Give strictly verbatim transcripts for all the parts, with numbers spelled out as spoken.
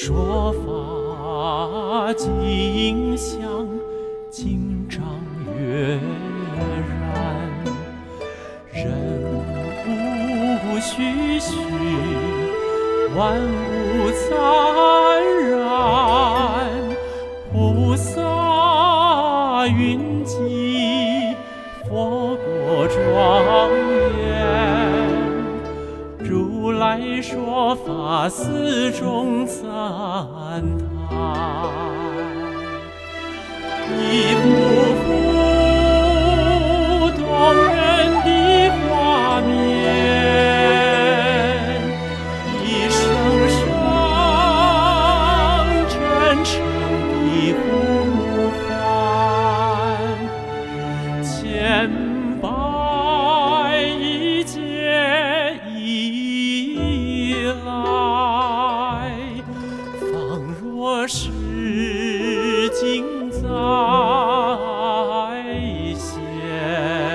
说法尽香，经章跃然，人无虚虚，万物灿然。菩萨云集，佛国庄严。如来说法，寺中赞叹。一幅幅动人的画面，一声声真诚的呼唤，千百亿劫以来，仿若是今在现。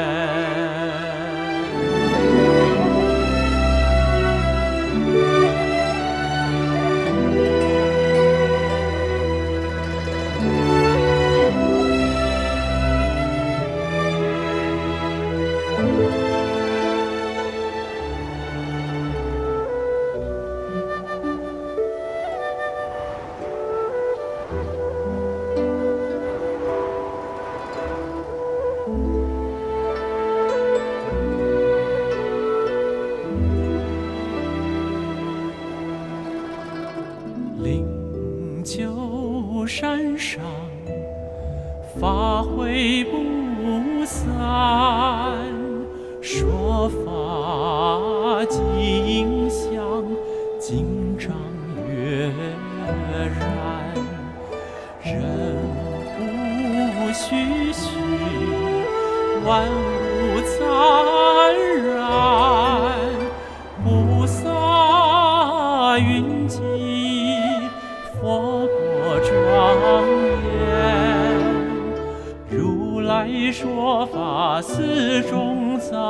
灵鹫山上，法会不散，说法尽香，经章跃然。人无虚虚，万物灿然。菩萨云集，佛国庄严。如来说法，寺中赞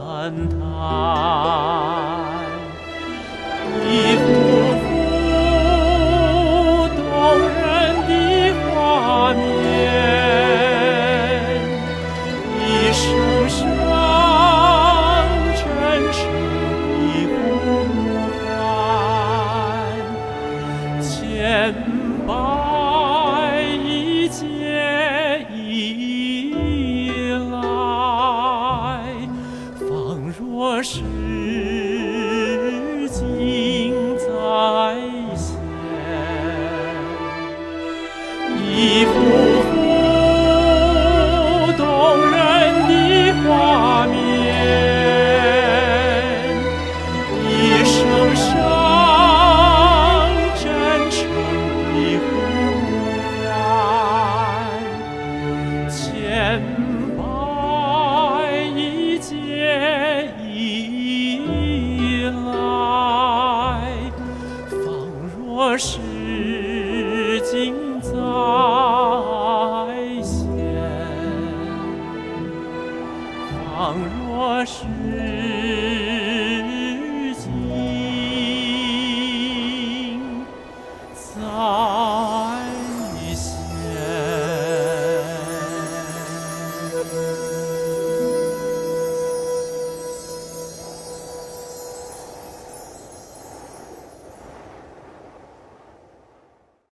叹。一幅幅动人的画面，一声声真诚的呼唤，千百亿劫以来，仿若是今在现。一幅幅动人的画面，一声声真诚的呼唤，千百亿劫以来，仿若是今在现，仿若是